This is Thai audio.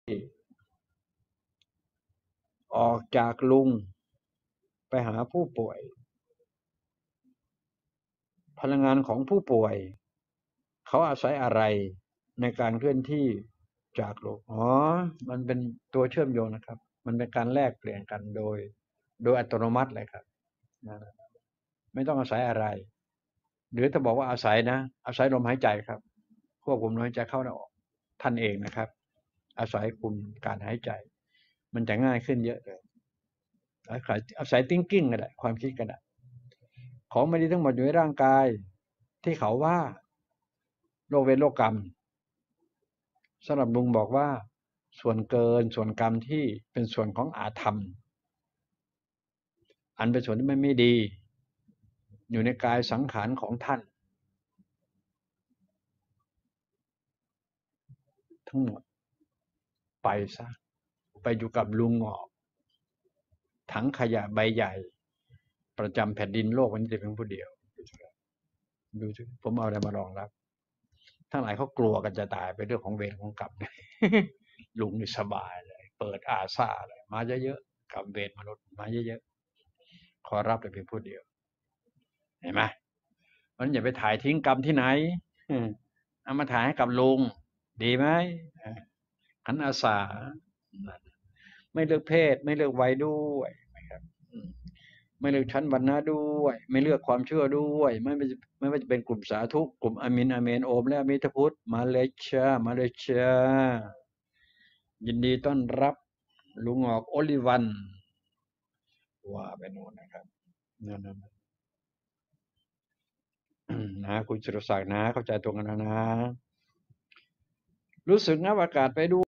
ออกจากลุงไปหาผู้ป่วยพลังงานของผู้ป่วยเขาอาศัยอะไรในการเคลื่อนที่จากโลกมันเป็นตัวเชื่อมโยงนะครับมันเป็นการแลกเปลี่ยนกันโดยอัตโนมัติเลยครับนะไม่ต้องอาศัยอะไรหรือถ้าบอกว่าอาศัยนะอาศัยลมหายใจครับควบคุมลมหายใจเข้าและออกท่านเองนะครับอาศัยคุมการหายใจมันจะง่ายขึ้นเยอะเลยอาศัย thinking ก็ได้ความคิดก็ได้ของไม่ดีทั้งหมดอยู่ในร่างกายที่เขาว่าโลกเวรโลกกรรมสำหรับลุงบอกว่าส่วนเกินส่วนกรรมที่เป็นส่วนของอาธรรมอันเป็นส่วนที่ไม่ดีอยู่ในกายสังขารของท่านทั้งหมดไปซะไปอยู่กับลุงหงอกถังขยะใบใหญ่ประจำแผ่นดินโลกวันนี้จะเป็นผู้เดียวดูสิผมเอาอะไรมารองรับทั้งหลายเขากลัวกันจะตายเป็นเรื่องของเวรของกรรม ลุงนี่สบายเลยเปิดอาซาเลยมาเยอะๆกับเวรมนุษย์มาเยอะๆขอรับแต่เพียงผู้เดียวเห็นไหมมันอย่าไปถ่ายทิ้งกรรมที่ไหนเอามาถ่ายให้กับลุงดีไหมขันอาสาไม่เลือกเพศไม่เลือกวัยด้วยนะครับไม่เลือกชั้นวรรณะด้วยไม่เลือกความเชื่อด้วยไม่ว่าจะเป็นกลุ่มสาธุกลุ่มอามินอาเมนโอมและอมิทพุทธมาเลเซียยินดีต้อนรับลุงออกโอลิวันว่าไปโน่นนะครับนั่นนะคุณสุรศักดิ์นะเข้าใจตรงกันนะรู้สึกนะประกาศไปดู